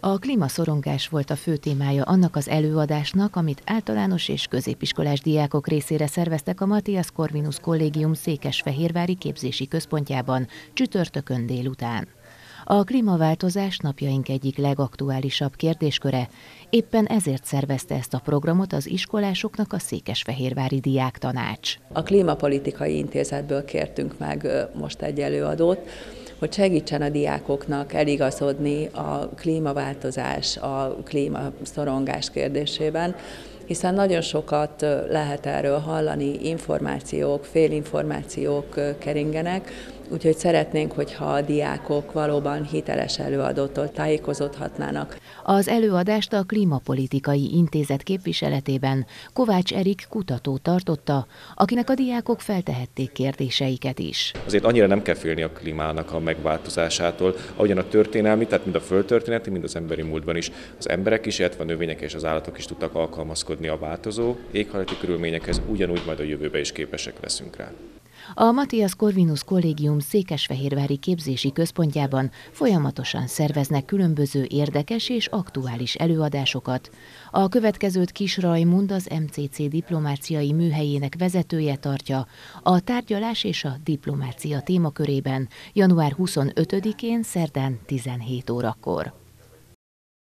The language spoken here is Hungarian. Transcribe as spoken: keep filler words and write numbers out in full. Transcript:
A klímaszorongás volt a fő témája annak az előadásnak, amit általános és középiskolás diákok részére szerveztek a Matthias Corvinus Kollégium székesfehérvári képzési központjában csütörtökön délután. A klímaváltozás napjaink egyik legaktuálisabb kérdésköre, éppen ezért szervezte ezt a programot az iskolásoknak a Székesfehérvári Diáktanács. A Klímapolitikai Intézetből kértünk meg most egy előadót, hogy segítsen a diákoknak eligazodni a klímaváltozás, a klímaszorongás kérdésében, hiszen nagyon sokat lehet erről hallani, információk, félinformációk keringenek, úgyhogy szeretnénk, hogyha a diákok valóban hiteles előadótól tájékozódhatnának. Az előadást a Klímapolitikai Intézet képviseletében Kovács Erik kutató tartotta, akinek a diákok feltehették kérdéseiket is. Azért annyira nem kell félni a klímának a megváltozásától, ahogyan a történelmi, tehát mind a földtörténeti, mind az emberi múltban is az emberek is, illetve a növények és az állatok is tudtak alkalmazkodni a változó éghajlati körülményekhez, ugyanúgy majd a jövőben is képesek leszünk rá. A Matthias Corvinus Kollégium székesfehérvári képzési központjában folyamatosan szerveznek különböző érdekes és aktuális előadásokat. A következőt Kis Rajmund, az em cé cé diplomáciai műhelyének vezetője tartja a tárgyalás és a diplomácia témakörében január huszonötödikén szerdán tizenhét órakor.